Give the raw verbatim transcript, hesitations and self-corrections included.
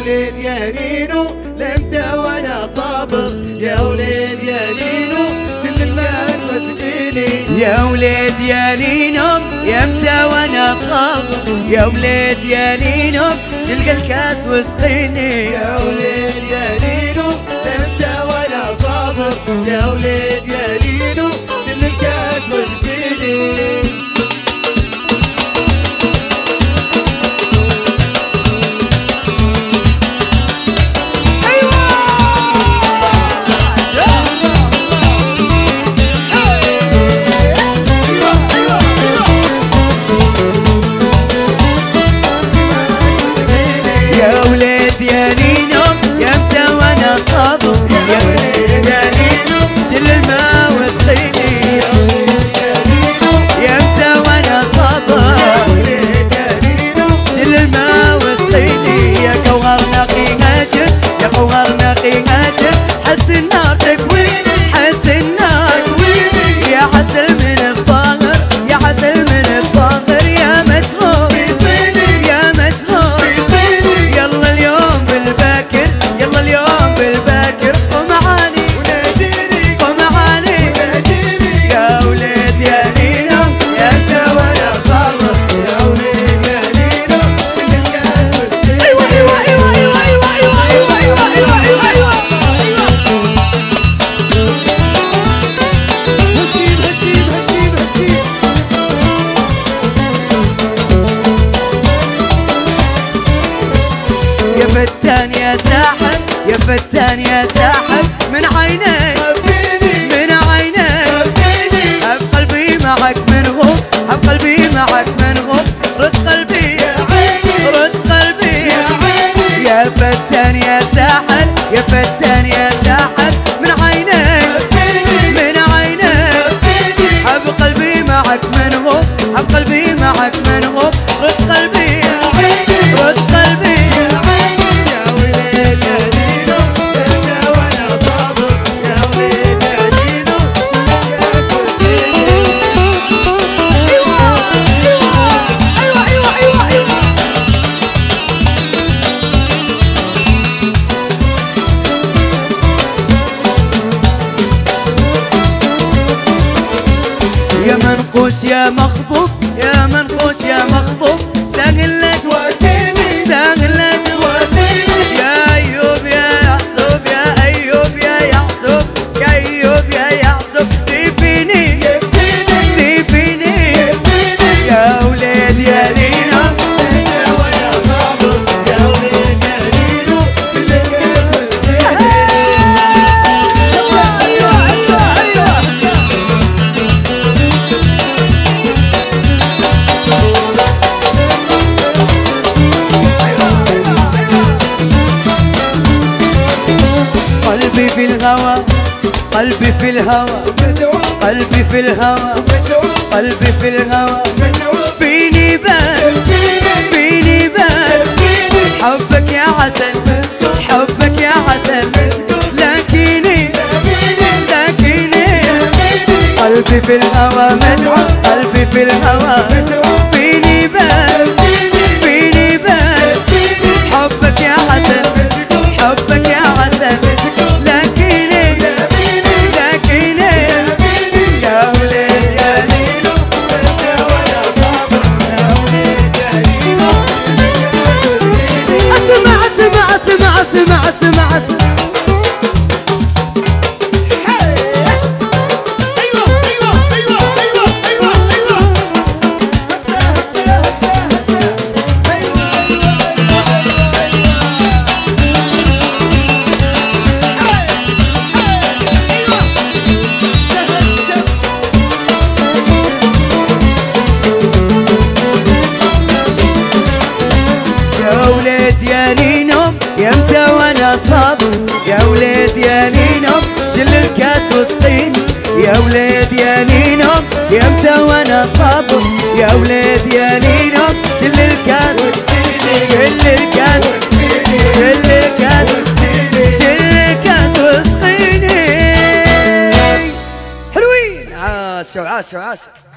وليد يا نينو لمتى وانا صابر، يا وليد يا نينو شل الناس واسقيني. يا وليد يا نينو يمتى وانا صابر، يا وليد يا نينو شل الكاس واسقيني. يا وليد يا نينو لمتى وانا صابر، يا وليد يا نينو شل الكاس واسقيني. حس النار تكويني، حس النار تكويني، يا عسل من الطاهر، يا عسل من الطاهر، يا مشروب يصيني، يا مشروب يصيني. يلا اليوم بالباكر، يلا اليوم بالباكر، ومعاني وناديني، ومعاني وناديني. يا وليد يا نينو يا انت وانا صابر، يا وليد يا نينو شل الكاس واسقيني. ايوه ايوه ايوه ايوه ايوه ايوه ايوه ايوه ايوه ايوه. يا فتان يا ساحر، يا فتان يا ساحر، من عينيك من عينيك هب قلبي معك منغوب، هب قلبي معك منغوب، رد قلبي رد قلبي. يا فتان يا ساحر، يا فتان يا ساحر، من عينيك من عينيك هب قلبي معك منغوب، هب قلبي معك منغوب، رد قلبي رد قلبي. يا منقوش يا مخطوب، يا منقوش يا مخطوب، ساغلت واسيني، ساغلت واسيني. يا ايوب يا يعصوب، يا ايوب يا يعصوب، يا ايوب يا يعصوب، دفيني دفيني. يا وليد يا نينو انت وانا صابر، يا وليد يا نينو شل الكاس واسقيني. قلبي في الهوى، قلبي في الهوى، قلبي في الهوى، قلبي في الهوى، فيني بال فيني بال. حبك يا عسل، حبك يا عسل، لكني لكني قلبي في الهوى متعب، قلبي في الهوى فيني بال فيني بال. حبك يا عسل، حبك يا عسل، لكني لكني. يا وليد يا نينو انت وانا صابر، يا وليد يا نينو اسمع اسمع اسمع اسمع اسمع اسمع. يمتى وانا صابر، يا وليد يا نينو شل الكاس واسقيني. يا وليد يا نينو يمتى وانا صابر، يا وليد يا نينو شل الكاس واسقيني، شل الكاس شل الكاس شل الكاس واسقيني. حلوين. عاشوا عاشوا عاشوا.